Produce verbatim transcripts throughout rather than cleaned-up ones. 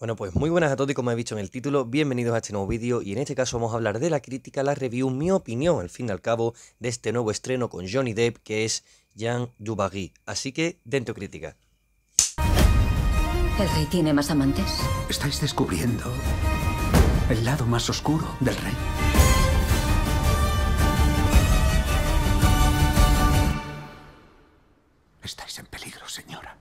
Bueno, pues muy buenas a todos y como he dicho en el título, bienvenidos a este nuevo vídeo y en este caso vamos a hablar de la crítica, la review, mi opinión, al fin y al cabo, de este nuevo estreno con Johnny Depp que es Jean du Barry. Así que, dentro crítica. ¿El rey tiene más amantes? Estáis descubriendo el lado más oscuro del rey. Estáis en peligro, señora.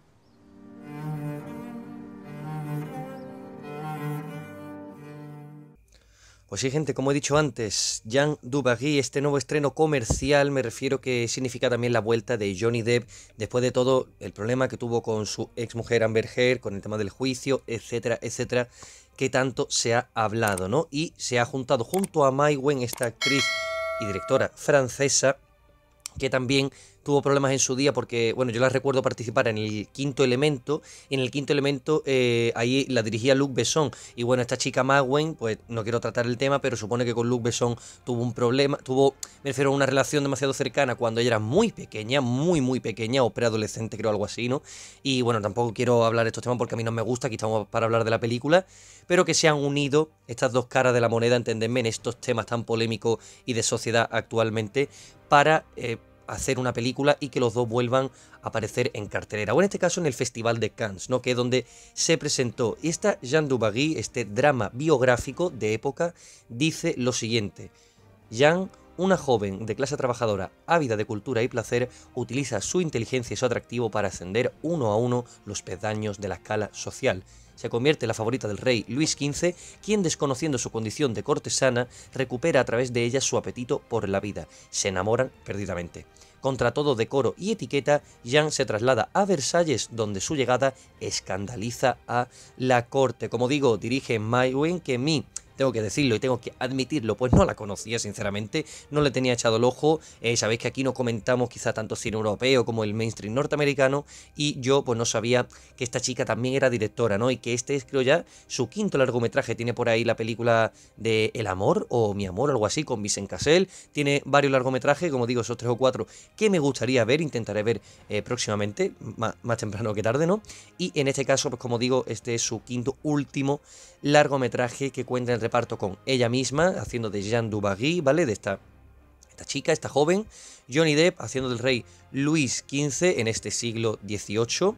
Pues sí, gente, como he dicho antes, Jean du Barry, este nuevo estreno comercial, me refiero que significa también la vuelta de Johnny Depp, después de todo el problema que tuvo con su ex mujer Amber Heard, con el tema del juicio, etcétera, etcétera, que tanto se ha hablado, ¿no? Y se ha juntado junto a Mai Wen, esta actriz y directora francesa, que también tuvo problemas en su día porque, bueno, yo la recuerdo participar en el Quinto Elemento, y en el Quinto Elemento eh, ahí la dirigía Luc Besson, y bueno, esta chica Mai Wen, pues no quiero tratar el tema, pero supone que con Luc Besson tuvo un problema, tuvo, me refiero a una relación demasiado cercana cuando ella era muy pequeña, muy muy pequeña, o preadolescente creo, algo así, ¿no? Y bueno, tampoco quiero hablar de estos temas porque a mí no me gusta, aquí estamos para hablar de la película, pero que se han unido estas dos caras de la moneda, entendedme, en estos temas tan polémicos y de sociedad actualmente, para eh, hacer una película y que los dos vuelvan a aparecer en cartelera, o en este caso en el Festival de Cannes, ¿no? Que es donde se presentó. Y esta Jean du Barry, este drama biográfico de época, dice lo siguiente: Jean, una joven de clase trabajadora, ávida de cultura y placer, utiliza su inteligencia y su atractivo para ascender uno a uno los peldaños de la escala social. Se convierte en la favorita del rey Luis quince, quien, desconociendo su condición de cortesana, recupera a través de ella su apetito por la vida. Se enamoran perdidamente. Contra todo decoro y etiqueta, Jean se traslada a Versalles, donde su llegada escandaliza a la corte. Como digo, dirige Mai Wen, que a mí, tengo que decirlo y tengo que admitirlo, pues no la conocía sinceramente, no le tenía echado el ojo. Eh, sabéis que aquí no comentamos quizá tanto cine europeo como el mainstream norteamericano, y yo pues no sabía que esta chica también era directora, ¿no? Y que este es, creo ya, su quinto largometraje. Tiene por ahí la película de El Amor o Mi Amor, algo así, con Vincent Cassel. Tiene varios largometrajes, como digo, esos tres o cuatro que me gustaría ver, intentaré ver eh, próximamente, más, más temprano que tarde, ¿no? Y en este caso, pues como digo, este es su quinto último largometraje, que cuenta el reparto con ella misma, haciendo de Jean du Barry, ¿vale? De esta, esta chica, esta joven. Johnny Depp haciendo del rey Luis quince en este siglo dieciocho.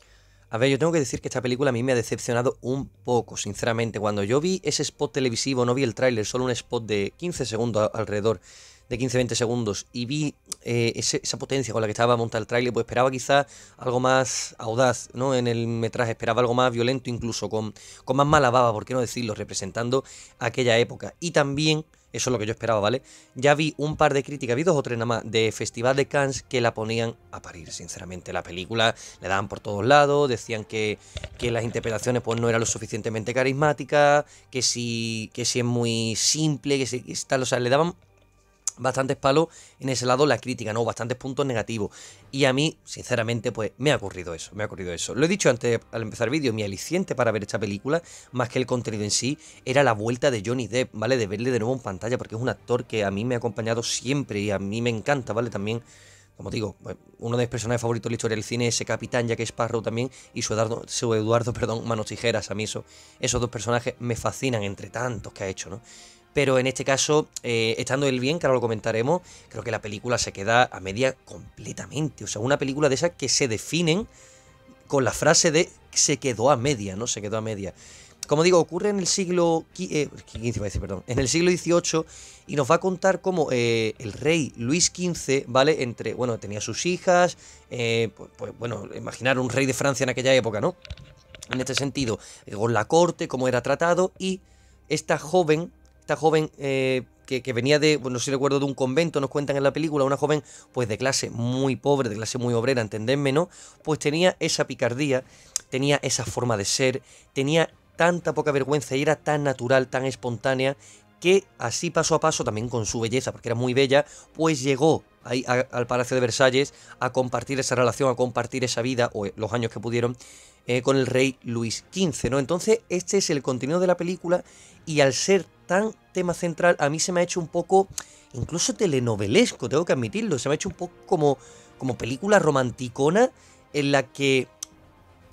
A ver, yo tengo que decir que esta película a mí me ha decepcionado un poco, sinceramente. Cuando yo vi ese spot televisivo, no vi el tráiler, solo un spot de quince segundos alrededor, de quince a veinte segundos, y vi eh, ese, esa potencia con la que estaba montado el tráiler, pues esperaba quizá algo más audaz, ¿no? En el metraje esperaba algo más violento, incluso con, con más mala baba, por qué no decirlo, representando aquella época. Y también, eso es lo que yo esperaba, ¿vale? Ya vi un par de críticas, vi dos o tres nada más, de Festival de Cannes, que la ponían a parir, sinceramente. La película le daban por todos lados, decían que, que las interpretaciones pues no eran lo suficientemente carismáticas, que si, que si es muy simple, que si que tal, o sea, le daban bastantes palos en ese lado la crítica, ¿no? Bastantes puntos negativos. Y a mí, sinceramente, pues me ha ocurrido eso, me ha ocurrido eso. Lo he dicho antes al empezar el vídeo, mi aliciente para ver esta película, más que el contenido en sí, era la vuelta de Johnny Depp, ¿vale? De verle de nuevo en pantalla, porque es un actor que a mí me ha acompañado siempre y a mí me encanta, ¿vale? También, como digo, uno de mis personajes favoritos de la historia del cine es ese capitán Jack Sparrow también, y su Eduardo, su Eduardo, perdón, Manos Tijeras. A mí eso, esos dos personajes me fascinan entre tantos que ha hecho, ¿no? Pero en este caso, eh, estando él bien, que ahora lo comentaremos, creo que la película se queda a media completamente. O sea, una película de esas que se definen con la frase de se quedó a media, ¿no? Se quedó a media. Como digo, ocurre en el siglo quince, iba a decir, perdón, en el siglo dieciocho, y nos va a contar cómo eh, el rey Luis quince, ¿vale? Entre, bueno, tenía sus hijas, eh, pues, pues bueno, imaginar un rey de Francia en aquella época, ¿no? En este sentido, con la corte, cómo era tratado, y esta joven... Esta joven eh, que, que venía de, bueno, no sé si recuerdo, de un convento, nos cuentan en la película, una joven pues de clase muy pobre, de clase muy obrera, entendedme, ¿no? Pues tenía esa picardía, tenía esa forma de ser, tenía tanta poca vergüenza y era tan natural, tan espontánea, que así paso a paso, también con su belleza, porque era muy bella, pues llegó ahí a, al Palacio de Versalles a compartir esa relación, a compartir esa vida, o los años que pudieron, eh, con el rey Luis quince, ¿no? Entonces, este es el contenido de la película, y al ser tan tema central, a mí se me ha hecho un poco, incluso telenovelesco, tengo que admitirlo, se me ha hecho un poco como, como película romanticona, en la que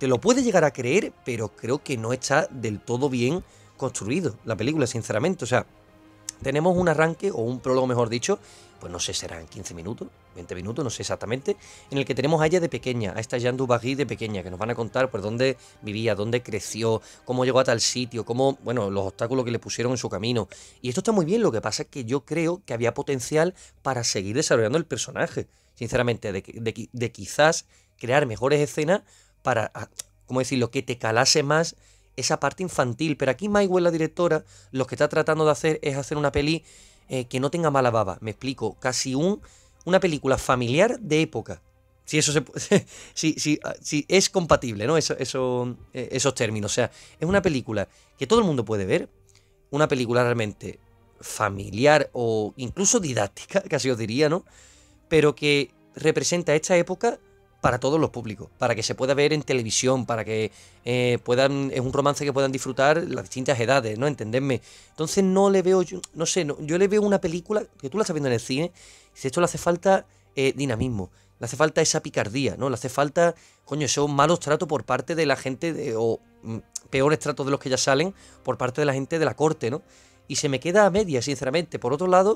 te lo puedes llegar a creer, pero creo que no está del todo bien construido la película, sinceramente. O sea, tenemos un arranque, o un prólogo mejor dicho, pues no sé, serán quince minutos, veinte minutos, no sé exactamente, en el que tenemos a ella de pequeña, a esta Jeanne du Barry de pequeña, que nos van a contar por dónde vivía, dónde creció, cómo llegó a tal sitio, cómo, bueno, los obstáculos que le pusieron en su camino. Y esto está muy bien, lo que pasa es que yo creo que había potencial para seguir desarrollando el personaje, sinceramente, de, de, de quizás crear mejores escenas para, ¿cómo decirlo?, que te calase más esa parte infantil. Pero aquí Mai Wen, la directora, lo que está tratando de hacer es hacer una peli eh, que no tenga mala baba. Me explico, casi un, una película familiar de época. Si eso se si, si, si es compatible, ¿no? Eso, eso, eh, esos términos. O sea, es una película que todo el mundo puede ver. Una película realmente familiar o incluso didáctica, casi os diría, ¿no? Pero que representa esta época para todos los públicos, para que se pueda ver en televisión, para que eh, puedan, es un romance que puedan disfrutar las distintas edades, ¿no? Entendedme. Entonces no le veo, yo, no sé, no, yo le veo una película que tú la estás viendo en el cine, y si esto le hace falta eh, dinamismo, le hace falta esa picardía, ¿no? Le hace falta, coño, esos malos tratos por parte de la gente, de, o mm, peores tratos de los que ya salen, por parte de la gente de la corte, ¿no? Y se me queda a media, sinceramente. Por otro lado,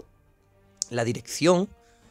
la dirección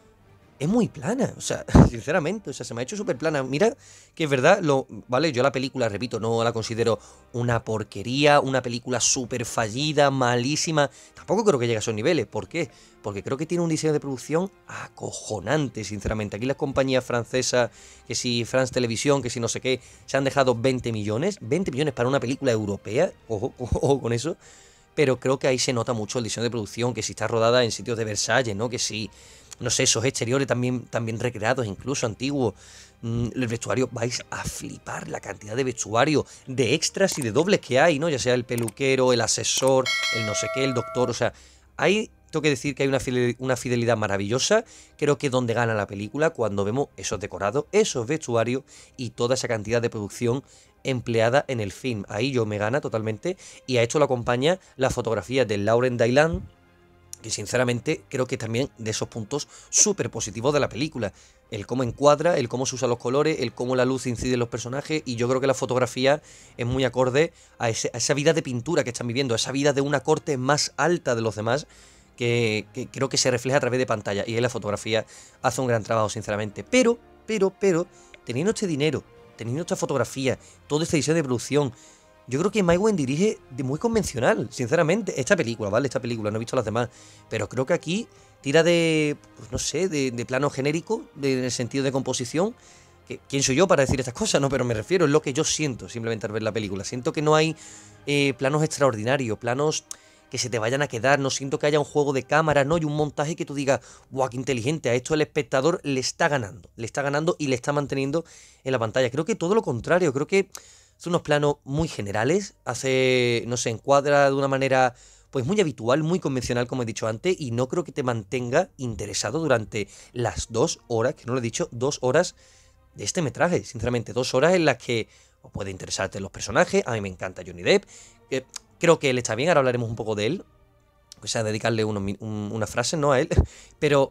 es muy plana, o sea, sinceramente, o sea, se me ha hecho súper plana. Mira que es verdad, lo, vale, yo la película, repito, no la considero una porquería, una película súper fallida, malísima. Tampoco creo que llegue a esos niveles. ¿Por qué? Porque creo que tiene un diseño de producción acojonante, sinceramente. Aquí las compañías francesas, que si France Televisión, que si no sé qué, se han dejado veinte millones, veinte millones para una película europea, ojo, ojo, ojo con eso. Pero creo que ahí se nota mucho el diseño de producción, que si está rodada en sitios de Versalles, ¿no? Que si, no sé, esos exteriores también, también recreados, incluso antiguos. Mm, el vestuario, vais a flipar la cantidad de vestuario, de extras y de dobles que hay, ¿no? Ya sea el peluquero, el asesor, el no sé qué, el doctor, o sea, hay, tengo que decir que hay una fidelidad, una fidelidad maravillosa. Creo que donde gana la película, cuando vemos esos decorados, esos vestuarios y toda esa cantidad de producción empleada en el film. Ahí yo me gana totalmente. Y a esto lo acompaña la fotografía de Lauren Dailan, que sinceramente creo que también de esos puntos súper positivos de la película. El cómo encuadra, el cómo se usan los colores, el cómo la luz incide en los personajes, y yo creo que la fotografía es muy acorde a, ese, a esa vida de pintura que están viviendo, a esa vida de una corte más alta de los demás, que, que creo que se refleja a través de pantalla, y ahí la fotografía hace un gran trabajo, sinceramente. Pero, pero, pero, teniendo este dinero, teniendo esta fotografía, todo este diseño de producción, yo creo que Mai Wen dirige de muy convencional, sinceramente. Esta película, ¿vale? Esta película, no he visto las demás, pero creo que aquí tira de, pues no sé, de, de plano genérico, de, en el sentido de composición. Que, ¿quién soy yo para decir estas cosas? No, pero me refiero, es lo que yo siento simplemente al ver la película. Siento que no hay eh, planos extraordinarios, planos que se te vayan a quedar, no siento que haya un juego de cámara, no, y un montaje que tú digas, ¡buah, qué inteligente! A esto el espectador le está ganando, le está ganando y le está manteniendo en la pantalla. Creo que todo lo contrario, creo que hace unos planos muy generales, hace, no sé, encuadra de una manera pues muy habitual, muy convencional, como he dicho antes, y no creo que te mantenga interesado durante las dos horas, que no lo he dicho, dos horas de este metraje, sinceramente, dos horas en las que o puede interesarte los personajes. A mí me encanta Johnny Depp, que creo que él está bien, ahora hablaremos un poco de él, o sea, dedicarle unos, un, una frase, ¿no?, a él, pero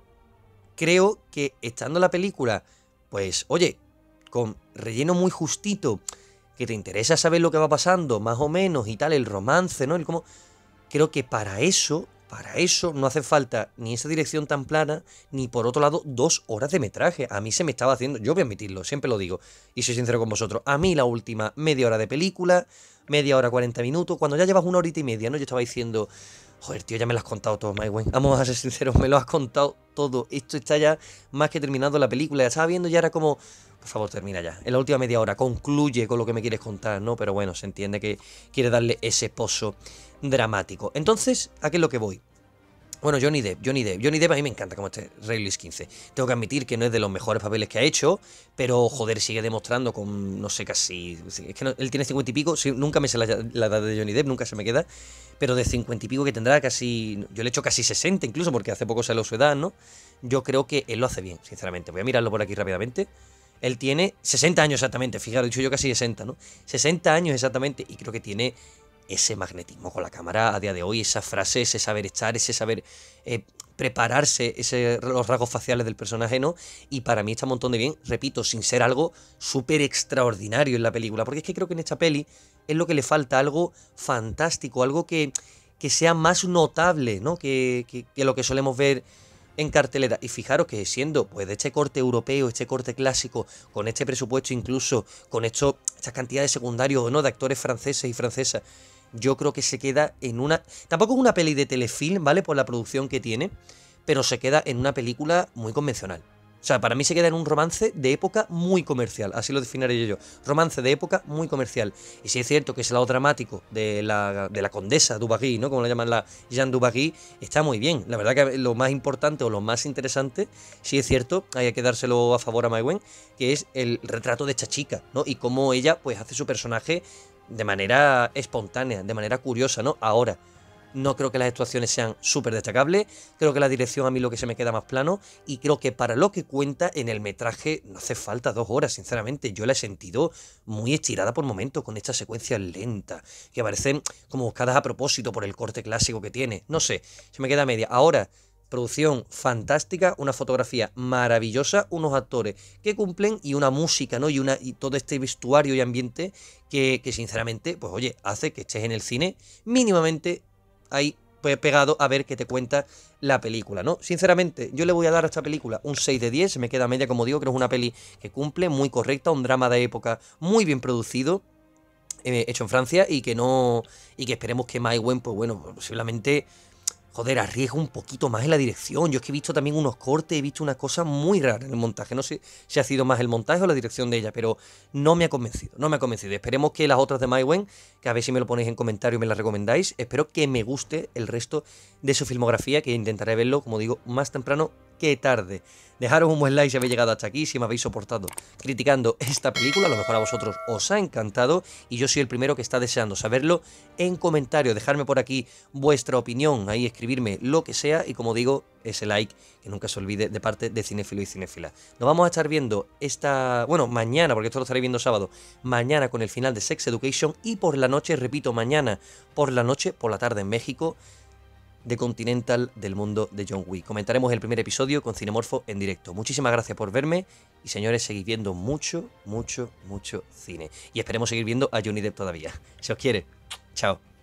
creo que estando la película, pues, oye, con relleno muy justito, que te interesa saber lo que va pasando, más o menos, y tal, el romance, ¿no?, el cómo, creo que para eso, para eso no hace falta ni esa dirección tan plana, ni por otro lado, dos horas de metraje. A mí se me estaba haciendo, yo voy a admitirlo, siempre lo digo, y soy sincero con vosotros, a mí la última media hora de película, media hora, cuarenta minutos, cuando ya llevas una horita y media, ¿no?, yo estaba diciendo, joder, tío, ya me lo has contado todo, Mai Wen, vamos a ser sinceros, me lo has contado todo, esto está ya más que terminando la película, ya estaba viendo, ya era como, por favor, termina ya, en la última media hora, concluye con lo que me quieres contar, ¿no? Pero bueno, se entiende que quiere darle ese pozo dramático. Entonces, ¿a qué es lo que voy? Bueno, Johnny Depp, Johnny Depp, Johnny Depp a mí me encanta como este Rey Luis quince. Tengo que admitir que no es de los mejores papeles que ha hecho, pero joder, sigue demostrando con, no sé, casi... Es que no, él tiene cincuenta y pico, sí, nunca me sé la, la edad de Johnny Depp, nunca se me queda, pero de cincuenta y pico que tendrá casi... Yo le he hecho casi sesenta incluso, porque hace poco salió su edad, ¿no? Yo creo que él lo hace bien, sinceramente. Voy a mirarlo por aquí rápidamente. Él tiene sesenta años exactamente, fijaros, he dicho yo casi sesenta, ¿no? sesenta años exactamente, y creo que tiene ese magnetismo con la cámara a día de hoy, esa frase, ese saber echar, ese saber eh, prepararse, ese, los rasgos faciales del personaje, ¿no? Y para mí está un montón de bien, repito, sin ser algo súper extraordinario en la película, porque es que creo que en esta peli es lo que le falta, algo fantástico, algo que, que sea más notable, ¿no? Que, que, que lo que solemos ver en cartelera. Y fijaros que siendo pues de este corte europeo, este corte clásico, con este presupuesto incluso, con esto, esta cantidad de secundarios, ¿no? De actores franceses y francesas, yo creo que se queda en una... Tampoco es una peli de telefilm, ¿vale? Por la producción que tiene, pero se queda en una película muy convencional. O sea, para mí se queda en un romance de época muy comercial, así lo definiré yo. Romance de época muy comercial. Y sí es cierto que ese lado dramático de la, de la condesa Dubarry, ¿no? Como la llaman la Jeanne Dubarry, está muy bien. La verdad que lo más importante o lo más interesante, sí es cierto, hay que dárselo a favor a Maïwenn, que es el retrato de esta chica, ¿no? Y cómo ella, pues, hace su personaje de manera espontánea, de manera curiosa, ¿no? Ahora, no creo que las actuaciones sean súper destacables, creo que la dirección a mí lo que se me queda más plano, y creo que para lo que cuenta en el metraje no hace falta dos horas, sinceramente. Yo la he sentido muy estirada por momentos, con estas secuencias lentas, que parecen como buscadas a propósito por el corte clásico que tiene. No sé, se me queda media. Ahora, producción fantástica, una fotografía maravillosa, unos actores que cumplen y una música, ¿no? Y, una, y todo este vestuario y ambiente que, que sinceramente, pues oye, hace que estés en el cine mínimamente ahí pegado a ver qué te cuenta la película, ¿no? Sinceramente, yo le voy a dar a esta película un seis de diez, se me queda media, como digo, creo que es una peli que cumple, muy correcta, un drama de época muy bien producido, eh, hecho en Francia, y que no... y que esperemos que Maïwenn, pues bueno, posiblemente... Joder, arriesga un poquito más en la dirección. Yo es que he visto también unos cortes, he visto una cosa muy rara en el montaje. No sé si ha sido más el montaje o la dirección de ella, pero no me ha convencido, no me ha convencido. Esperemos que las otras de Maïwenn, que a ver si me lo ponéis en comentario y me las recomendáis, espero que me guste el resto de su filmografía, que intentaré verlo, como digo, más temprano que tarde. Dejaros un buen like si habéis llegado hasta aquí, si me habéis soportado criticando esta película, a lo mejor a vosotros os ha encantado y yo soy el primero que está deseando saberlo en comentarios, dejarme por aquí vuestra opinión, ahí escribirme lo que sea y como digo, ese like que nunca se olvide de parte de cinéfilo y cinéfila. Nos vamos a estar viendo esta, bueno, mañana, porque esto lo estaré viendo sábado, mañana con el final de Sex Education y por la noche, repito, mañana por la noche, por la tarde en México, de Continental del mundo de John Wick. Comentaremos el primer episodio con Cinemorfo en directo. Muchísimas gracias por verme y señores, seguid viendo mucho, mucho, mucho cine. Y esperemos seguir viendo a Johnny Depp todavía. Se os quiere. Chao.